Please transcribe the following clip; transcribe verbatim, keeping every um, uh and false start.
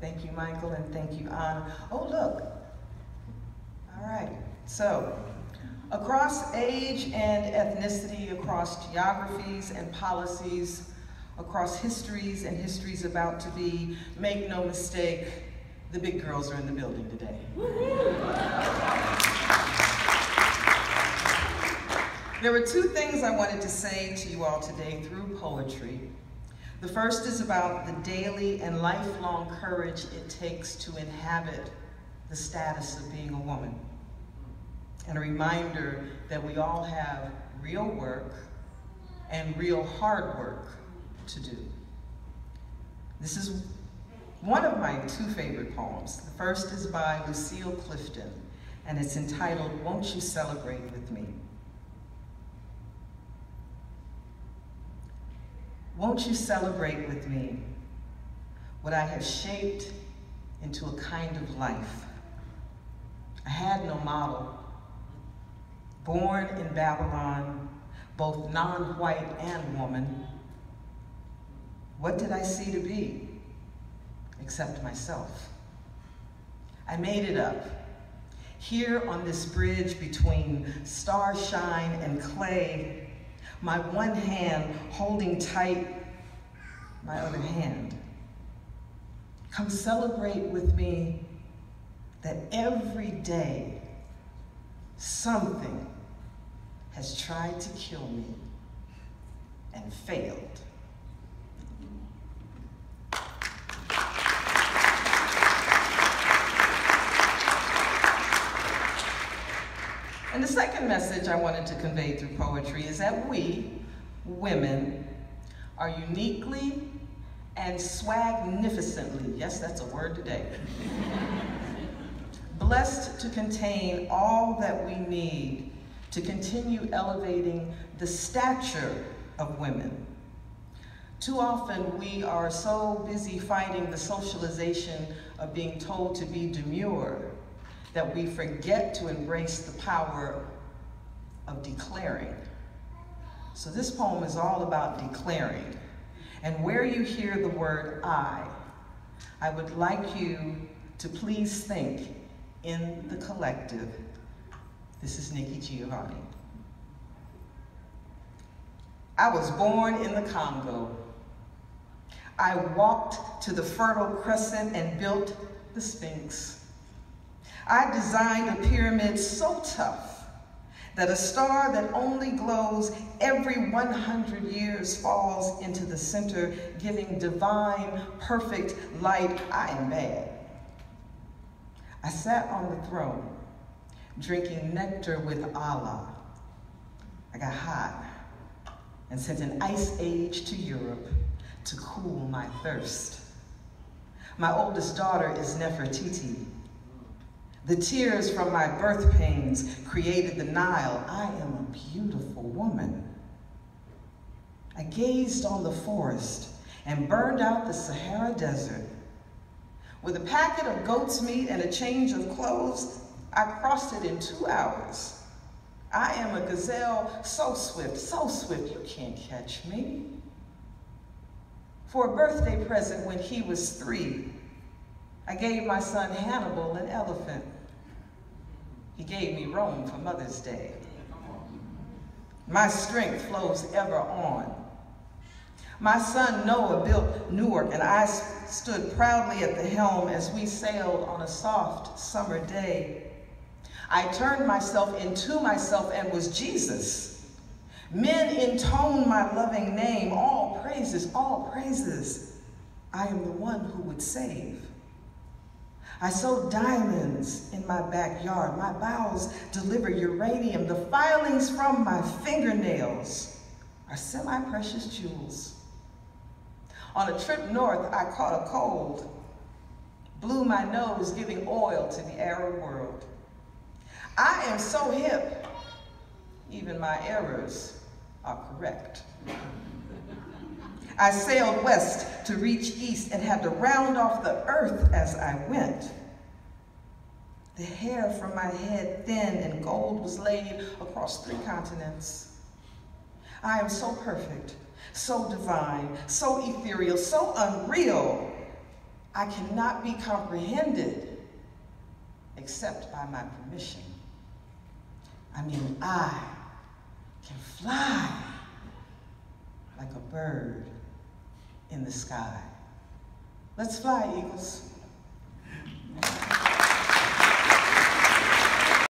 Thank you, Michael, and thank you, Anna. Oh, look. All right. So, across age and ethnicity, across geographies and policies, across histories and histories about to be, make no mistake, the big girls are in the building today. There were two things I wanted to say to you all today through poetry. The first is about the daily and lifelong courage it takes to inhabit the status of being a woman. And a reminder that we all have real work and real hard work to do. This is one of my two favorite poems. The first is by Lucille Clifton, and it's entitled, Won't You Celebrate With Me? Won't you celebrate with me what I have shaped into a kind of life? I had no model. Born in Babylon, both non-white and woman, what did I see to be except myself? I made it up. Here on this bridge between starshine and clay, my one hand holding tight my other hand. Come celebrate with me that every day something has tried to kill me and failed. And the second message I wanted to convey through poetry is that we, women, are uniquely and swagnificently, yes, that's a word today, blessed to contain all that we need to continue elevating the stature of women. Too often we are so busy fighting the socialization of being told to be demure that we forget to embrace the power of declaring. So this poem is all about declaring. And where you hear the word I, I would like you to please think in the collective. This is Nikki Giovanni. I was born in the Congo. I walked to the Fertile Crescent and built the Sphinx. I designed a pyramid so tough that a star that only glows every one hundred years falls into the center, giving divine, perfect light. I am bad. I sat on the throne, drinking nectar with Allah. I got hot and sent an ice age to Europe to cool my thirst. My oldest daughter is Nefertiti. The tears from my birth pains created the Nile. I am a beautiful woman. I gazed on the forest and burned out the Sahara Desert. With a packet of goat's meat and a change of clothes, I crossed it in two hours. I am a gazelle so swift, so swift, you can't catch me. For a birthday present when he was three, I gave my son Hannibal an elephant. He gave me Rome for Mother's Day. My strength flows ever on. My son Noah built Newark, and I stood proudly at the helm as we sailed on a soft summer day. I turned myself into myself and was Jesus. Men intone my loving name, all praises, all praises. I am the one who would save. I sow diamonds in my backyard. My bowels deliver uranium. The filings from my fingernails are semi-precious jewels. On a trip north, I caught a cold, blew my nose, giving oil to the Arab world. I am so hip, even my errors are correct. I sailed west to reach east and had to round off the earth as I went. The hair from my head thin and gold was laid across three continents. I am so perfect, so divine, so ethereal, so unreal I cannot be comprehended except by my permission. I mean, I can fly like a bird in the sky. Let's fly, eagles.